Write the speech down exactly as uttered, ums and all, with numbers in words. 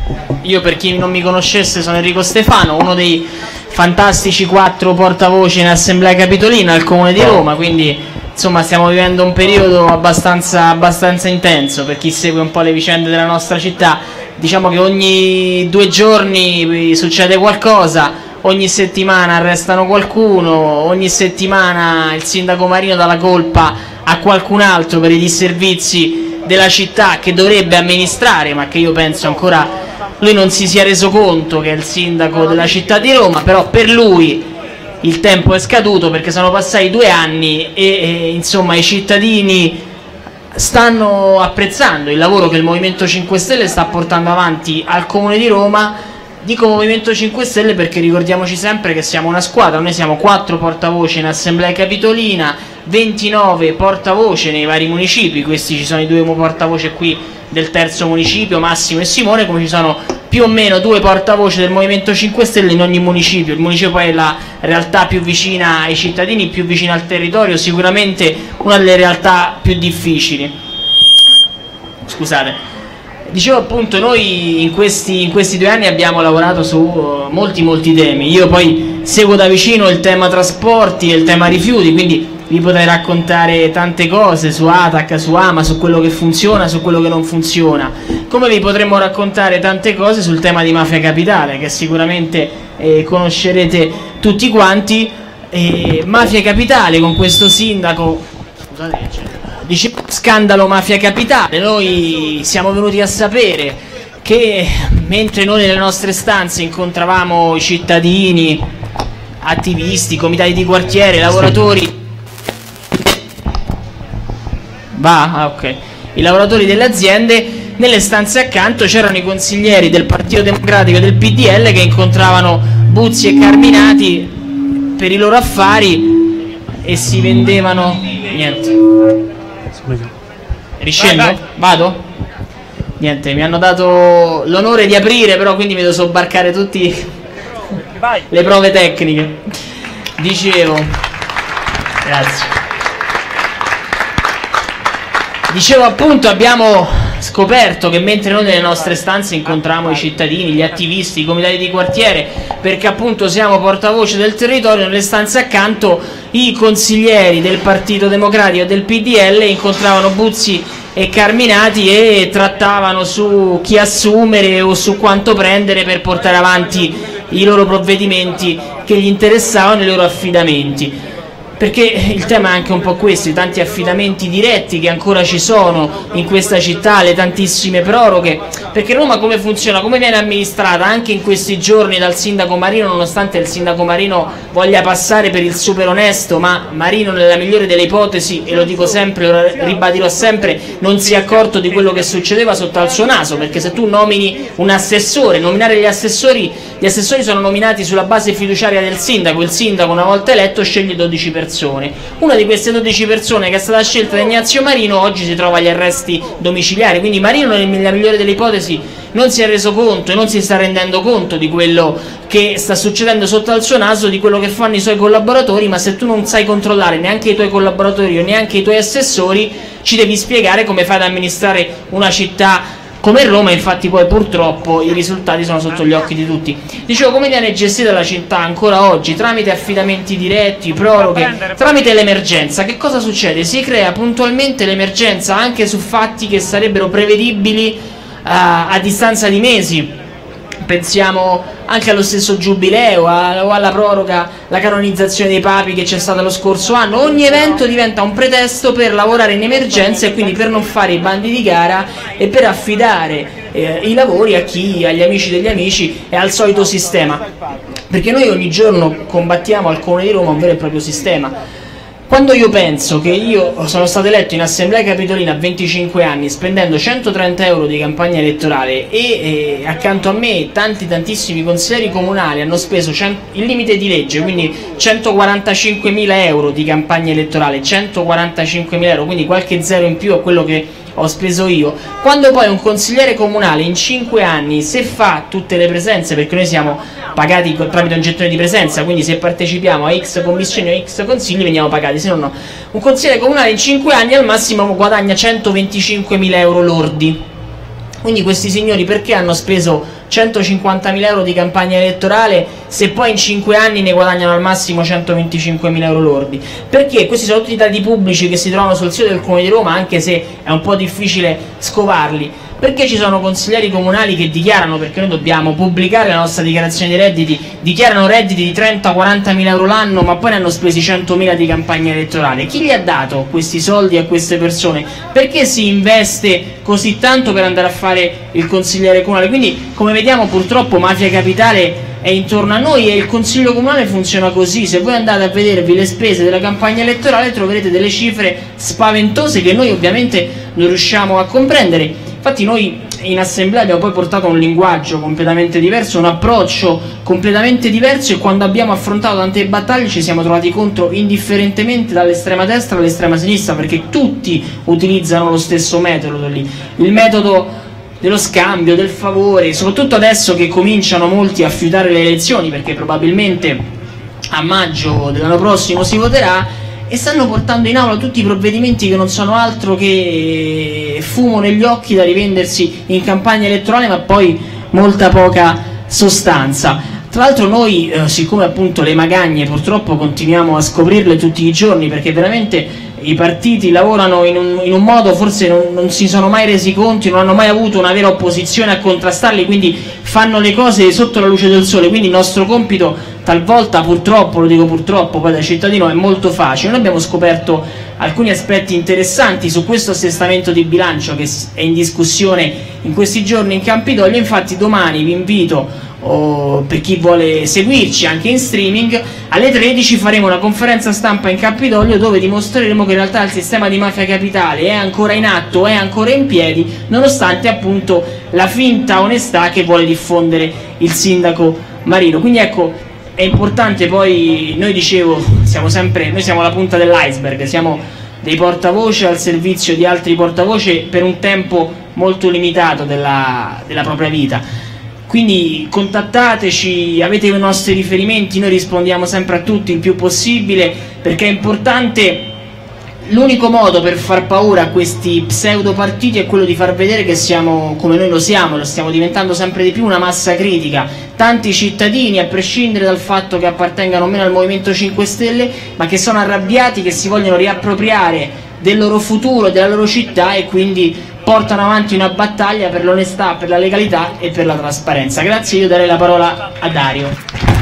Io, per chi non mi conoscesse, sono Enrico Stefano, uno dei fantastici quattro portavoce in Assemblea Capitolina al Comune di Roma, quindi insomma stiamo vivendo un periodo abbastanza, abbastanza intenso. Per chi segue un po' le vicende della nostra città, diciamo che ogni due giorni succede qualcosa, ogni settimana arrestano qualcuno, ogni settimana il sindaco Marino dà la colpa a qualcun altro per i disservizi della città che dovrebbe amministrare, ma che io penso ancora lui non si sia reso conto che è il sindaco della città di Roma. Però per lui il tempo è scaduto, perché sono passati due anni e, e insomma i cittadini stanno apprezzando il lavoro che il Movimento cinque Stelle sta portando avanti al Comune di Roma. Dico Movimento cinque Stelle perché ricordiamoci sempre che siamo una squadra, noi siamo quattro portavoce in Assemblea Capitolina, ventinove portavoce nei vari municipi, questi ci sono i due portavoce qui del terzo municipio, Massimo e Simone, come ci sono più o meno due portavoce del Movimento cinque Stelle in ogni municipio. Il municipio poi è la realtà più vicina ai cittadini, più vicina al territorio, sicuramente una delle realtà più difficili. Scusate. Dicevo appunto, noi in questi, in questi due anni abbiamo lavorato su uh, molti molti temi. Io poi seguo da vicino il tema trasporti e il tema rifiuti, quindi vi potrei raccontare tante cose su Atac, su Ama, su quello che funziona, su quello che non funziona, come vi potremmo raccontare tante cose sul tema di Mafia Capitale, che sicuramente eh, conoscerete tutti quanti. eh, Mafia Capitale, con questo sindaco, scusate che c'è, dice scandalo Mafia Capitale, noi siamo venuti a sapere che mentre noi nelle nostre stanze incontravamo i cittadini, attivisti, comitati di quartiere, lavoratori, va? Ah, ok. I lavoratori delle aziende, nelle stanze accanto c'erano i consiglieri del Partito Democratico e del P D L che incontravano Buzzi e Carminati per i loro affari e si vendevano niente. Riscendo? Vai, vai. Vado? Niente, mi hanno dato l'onore di aprire, però quindi mi devo sobbarcare tutte le prove tecniche. Dicevo, grazie. Dicevo appunto, abbiamo scoperto che mentre noi nelle nostre stanze incontriamo i cittadini, gli attivisti, i comitati di quartiere, perché appunto siamo portavoce del territorio, nelle stanze accanto i consiglieri del Partito Democratico e del P D L incontravano Buzzi e Carminati e trattavano su chi assumere o su quanto prendere per portare avanti i loro provvedimenti che gli interessavano, i loro affidamenti. Perché il tema è anche un po' questo, i tanti affidamenti diretti che ancora ci sono in questa città, le tantissime proroghe, perché Roma come funziona, come viene amministrata anche in questi giorni dal sindaco Marino, nonostante il sindaco Marino voglia passare per il super onesto, ma Marino nella migliore delle ipotesi, e lo dico sempre, lo ribadirò sempre, non si è accorto di quello che succedeva sotto al suo naso, perché se tu nomini un assessore, nominare gli assessori, gli assessori sono nominati sulla base fiduciaria del sindaco, il sindaco una volta eletto sceglie dodici persone. Una di queste dodici persone che è stata scelta da Ignazio Marino oggi si trova agli arresti domiciliari, quindi Marino nella migliore delle ipotesi non si è reso conto e non si sta rendendo conto di quello che sta succedendo sotto al suo naso, di quello che fanno i suoi collaboratori. Ma se tu non sai controllare neanche i tuoi collaboratori o neanche i tuoi assessori, ci devi spiegare come fai ad amministrare una città come Roma. Infatti poi purtroppo i risultati sono sotto gli occhi di tutti. Dicevo, come viene gestita la città ancora oggi? Tramite affidamenti diretti, proroghe, tramite l'emergenza. Che cosa succede? Si crea puntualmente l'emergenza anche su fatti che sarebbero prevedibili uh, a distanza di mesi. Pensiamo anche allo stesso giubileo o alla proroga, la canonizzazione dei papi che c'è stata lo scorso anno. Ogni evento diventa un pretesto per lavorare in emergenza e quindi per non fare i bandi di gara e per affidare eh, i lavori a chi, agli amici degli amici e al solito sistema, perché noi ogni giorno combattiamo al Comune di Roma un vero e proprio sistema. Quando io penso che io sono stato eletto in Assemblea Capitolina a venticinque anni spendendo centotrenta euro di campagna elettorale e eh, accanto a me tanti tantissimi consiglieri comunali hanno speso il limite di legge, quindi centoquarantacinquemila euro di campagna elettorale, centoquarantacinquemila euro, quindi qualche zero in più a quello che ho speso io. Quando poi un consigliere comunale in cinque anni, se fa tutte le presenze, perché noi siamo pagati tramite un gettone di presenza, quindi se partecipiamo a X commissioni o X consigli veniamo pagati, se no no. Un consigliere comunale in cinque anni al massimo guadagna centoventicinquemila euro lordi. Quindi questi signori perché hanno speso centocinquantamila euro di campagna elettorale se poi in cinque anni ne guadagnano al massimo centoventicinquemila euro lordi? Perché questi sono tutti dati pubblici che si trovano sul sito del Comune di Roma, anche se è un po' difficile scovarli. Perché ci sono consiglieri comunali che dichiarano, perché noi dobbiamo pubblicare la nostra dichiarazione di redditi, dichiarano redditi di trenta quarantamila euro l'anno, ma poi ne hanno spesi centomila di campagna elettorale. Chi gli ha dato questi soldi a queste persone? Perché si investe così tanto per andare a fare il consigliere comunale? Quindi, come vediamo, purtroppo Mafia Capitale è intorno a noi e il consiglio comunale funziona così. Se voi andate a vedervi le spese della campagna elettorale troverete delle cifre spaventose che noi ovviamente non riusciamo a comprendere. Infatti noi in assemblea abbiamo poi portato un linguaggio completamente diverso, un approccio completamente diverso, e quando abbiamo affrontato tante battaglie ci siamo trovati contro indifferentemente dall'estrema destra all'estrema sinistra, perché tutti utilizzano lo stesso metodo lì, il metodo dello scambio, del favore, soprattutto adesso che cominciano molti a fiutare le elezioni, perché probabilmente a maggio dell'anno prossimo si voterà, e stanno portando in aula tutti i provvedimenti che non sono altro che fumo negli occhi da rivendersi in campagna elettorale, ma poi molta poca sostanza. Tra l'altro noi, eh, siccome appunto le magagne purtroppo continuiamo a scoprirle tutti i giorni, perché veramente i partiti lavorano in un, in un modo, forse non, non si sono mai resi conto, non hanno mai avuto una vera opposizione a contrastarli, quindi fanno le cose sotto la luce del sole, quindi il nostro compito talvolta, purtroppo, lo dico purtroppo poi da cittadino, è molto facile. Noi abbiamo scoperto alcuni aspetti interessanti su questo assestamento di bilancio che è in discussione in questi giorni in Campidoglio. Infatti domani vi invito, o per chi vuole seguirci anche in streaming, alle tredici faremo una conferenza stampa in Campidoglio dove dimostreremo che in realtà il sistema di Mafia Capitale è ancora in atto, è ancora in piedi, nonostante appunto la finta onestà che vuole diffondere il sindaco Marino. Quindi ecco, è importante. Poi noi, dicevo, siamo sempre, noi siamo la punta dell'iceberg, siamo dei portavoce al servizio di altri portavoce per un tempo molto limitato della, della propria vita. Quindi contattateci, avete i nostri riferimenti, noi rispondiamo sempre a tutti il più possibile, perché è importante. L'unico modo per far paura a questi pseudo partiti è quello di far vedere che siamo, come noi lo siamo, lo stiamo diventando sempre di più, una massa critica, tanti cittadini, a prescindere dal fatto che appartengano o meno al Movimento cinque Stelle, ma che sono arrabbiati, che si vogliono riappropriare del loro futuro, della loro città, e quindi portano avanti una battaglia per l'onestà, per la legalità e per la trasparenza. Grazie, io darei la parola a Dario.